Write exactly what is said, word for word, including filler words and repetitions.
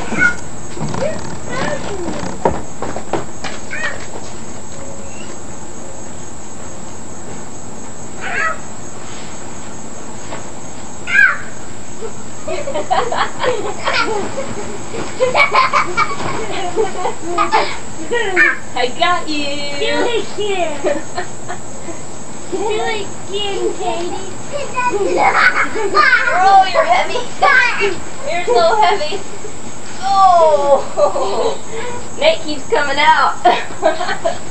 I got you. Silly kid. Silly kid, Katie. Oh, you're heavy. You're so heavy. Oh. Nate keeps coming out.